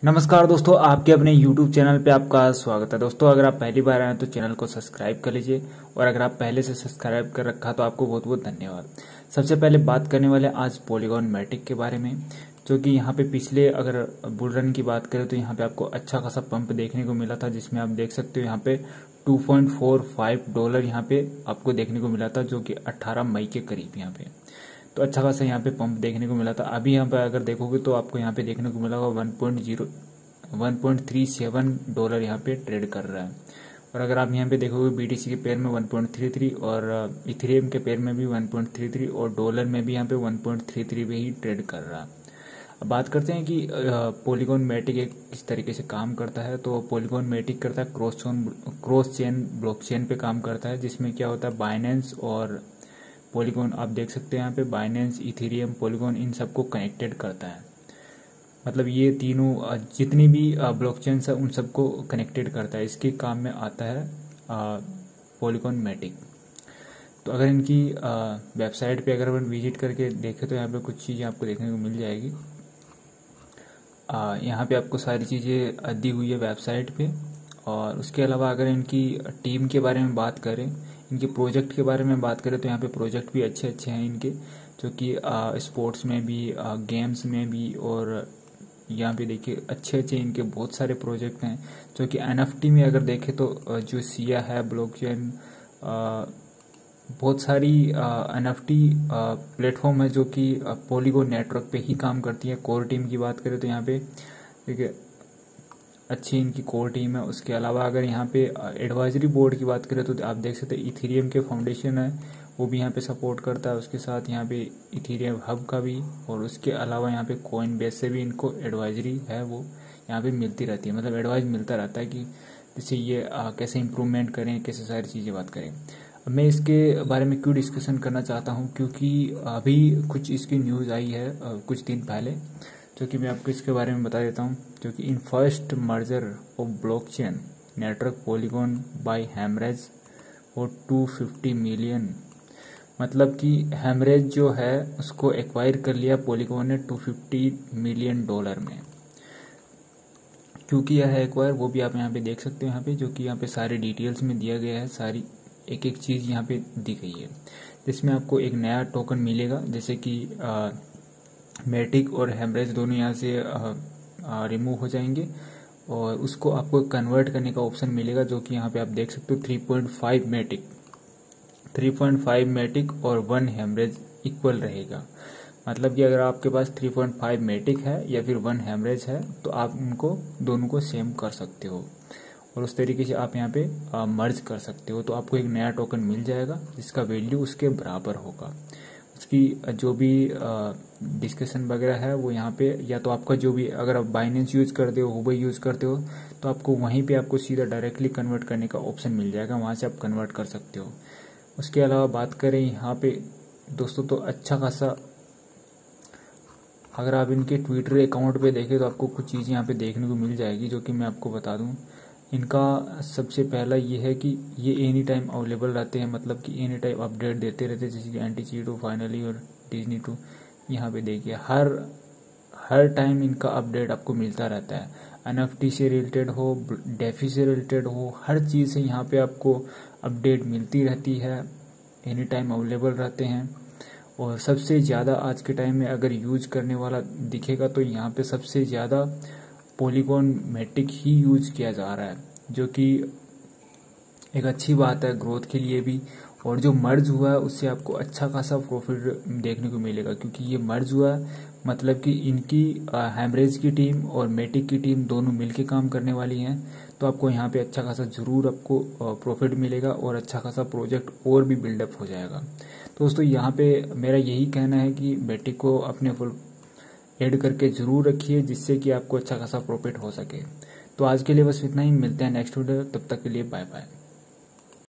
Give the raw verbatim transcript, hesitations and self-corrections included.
नमस्कार दोस्तों, आपके अपने YouTube चैनल पे आपका स्वागत है। दोस्तों, अगर आप पहली बार आए हैं तो चैनल को सब्सक्राइब कर लीजिए, और अगर आप पहले से सब्सक्राइब कर रखा तो आपको बहुत बहुत धन्यवाद। सबसे पहले बात करने वाले आज पॉलीगॉन मैटिक के बारे में, जो कि यहाँ पे पिछले अगर बुल रन की बात करें तो यहाँ पे आपको अच्छा खासा पंप देखने को मिला था, जिसमें आप देख सकते हो यहाँ पे two point four five dollar यहाँ पे आपको देखने को मिला था, जो कि अट्ठारह मई के करीब यहाँ पे तो अच्छा खासा यहाँ पे पंप देखने को मिला था। अभी यहाँ पे अगर देखोगे तो आपको यहाँ पे देखने को मिला होगा one point zero one point three seven dollar यहाँ पे ट्रेड कर रहा है। और अगर आप यहाँ पे देखोगे बीटीसी के पेयर में वन पॉइंट थ्री थ्री और इथेरियम के पेयर में भी वन पॉइंट थ्री थ्री और डॉलर में भी यहाँ पे वन पॉइंट थ्री थ्री पे ही ट्रेड कर रहा है। अब बात करते हैं कि पॉलीगॉन मैटिक एक किस तरीके से काम करता है। तो पॉलीगॉन मैटिक करता है cross chain cross chain blockchain पे काम करता है, जिसमें क्या होता है बाइनेंस और पॉलीगॉन आप देख सकते हैं यहाँ पे बाइनेंस, इथेरियम, पॉलीगॉन इन सबको कनेक्टेड करता है। मतलब ये तीनों जितनी भी ब्लॉकचेन है उन सबको कनेक्टेड करता है। इसके काम में आता है पॉलीगॉन मैटिक। तो अगर इनकी वेबसाइट पे अगर अपन विजिट करके देखें तो यहाँ पे कुछ चीज़ें आपको देखने को मिल जाएगी। यहाँ पे आपको सारी चीज़ें दी हुई है वेबसाइट पे। और उसके अलावा अगर इनकी टीम के बारे में बात करें, इनके प्रोजेक्ट के बारे में बात करें तो यहाँ पे प्रोजेक्ट भी अच्छे अच्छे हैं इनके, जो कि स्पोर्ट्स में भी, गेम्स में भी, और यहाँ पे देखिए अच्छे अच्छे इनके बहुत सारे प्रोजेक्ट हैं। जो कि एनएफटी में अगर देखें तो जो सिया है ब्लॉकचेन, बहुत सारी एनएफटी प्लेटफॉर्म है जो कि पॉलीगॉन नेटवर्क पे ही काम करती है। कोर टीम की बात करें तो यहाँ पे देखिए अच्छी इनकी कोर टीम है। उसके अलावा अगर यहाँ पे एडवाइजरी बोर्ड की बात करें तो आप देख सकते हैं इथेरियम के फाउंडेशन है वो भी यहाँ पे सपोर्ट करता है। उसके साथ यहाँ पे इथेरियम हब का भी, और उसके अलावा यहाँ पे कॉइन बेस से भी इनको एडवाइजरी है वो यहाँ पे मिलती रहती है। मतलब एडवाइस मिलता रहता है कि जैसे ये आ, कैसे इम्प्रूवमेंट करें, कैसे सारी चीज़ें बात करें। अब मैं इसके बारे में क्यों डिस्कशन करना चाहता हूँ, क्योंकि अभी कुछ इसकी न्यूज़ आई है आ, कुछ दिन पहले, जो कि मैं आपको इसके बारे में बता देता हूँ। जो कि in first merger of blockchain network Polygon by हैमरेज और टू फिफ्टी मिलियन, मतलब कि हैमरेज जो है उसको एक्वायर कर लिया पॉलीगॉन ने टू फिफ्टी मिलियन डॉलर में। क्यों किया है एक्वायर वो भी आप यहाँ पे देख सकते हो, यहाँ पे जो कि यहाँ पे सारी डिटेल्स में दिया गया है, सारी एक एक चीज़ यहाँ पे दी गई है, जिसमें आपको एक नया टोकन मिलेगा। जैसे कि मैटिक और हैमरेज दोनों यहाँ से रिमूव हो जाएंगे, और उसको आपको कन्वर्ट करने का ऑप्शन मिलेगा, जो कि यहाँ पे आप देख सकते हो three point five Matic three point five Matic और वन हैमरेज इक्वल रहेगा। मतलब कि अगर आपके पास थ्री पॉइंट फाइव मैटिक है या फिर वन हैमरेज है तो आप उनको दोनों को सेम कर सकते हो, और उस तरीके से आप यहाँ पे मर्ज कर सकते हो। तो आपको एक नया टोकन मिल जाएगा जिसका वैल्यू उसके बराबर होगा। उसकी जो भी डिस्कशन वगैरह है वो यहाँ पे, या तो आपका जो भी अगर आप बाइनेंस यूज़ करते हो, हुबई यूज़ करते हो, तो आपको वहीं पे आपको सीधा डायरेक्टली कन्वर्ट करने का ऑप्शन मिल जाएगा, वहाँ से आप कन्वर्ट कर सकते हो। उसके अलावा बात करें यहाँ पे दोस्तों तो अच्छा खासा, अगर आप इनके ट्विटर अकाउंट पे देखें तो आपको कुछ चीज़ें यहाँ पे देखने को मिल जाएगी, जो कि मैं आपको बता दूँ। इनका सबसे पहला ये है कि ये एनी टाइम अवेलेबल रहते हैं, मतलब कि एनी टाइम अपडेट देते रहते हैं, जैसे कि एंटीचीटो फाइनली और डिज्नी टू। यहाँ पे देखिए हर हर टाइम इनका अपडेट आपको मिलता रहता है। एनएफटी से रिलेटेड हो, डेफी से रिलेटेड हो, हर चीज़ से यहाँ पे आपको अपडेट मिलती रहती है, एनी टाइम अवेलेबल रहते हैं। और सबसे ज़्यादा आज के टाइम में अगर यूज करने वाला दिखेगा तो यहाँ पे सबसे ज़्यादा पॉलीगॉन मैटिक ही यूज किया जा रहा है, जो कि एक अच्छी बात है ग्रोथ के लिए भी। और जो मर्ज हुआ है उससे आपको अच्छा खासा प्रॉफिट देखने को मिलेगा, क्योंकि ये मर्ज हुआ है मतलब कि इनकी हैमरेज की टीम और मैटिक की टीम दोनों मिलके काम करने वाली हैं। तो आपको यहाँ पे अच्छा खासा ज़रूर आपको प्रॉफिट मिलेगा, और अच्छा खासा प्रोजेक्ट और भी बिल्डअप हो जाएगा। तो दोस्तों यहाँ पे मेरा यही कहना है कि मैटिक को अपने फुल ऐड करके ज़रूर रखिए, जिससे कि आपको अच्छा खासा प्रॉफिट हो सके। तो आज के लिए बस इतना ही, मिलते हैं नेक्स्ट वीडियो, तब तक के लिए बाय बाय।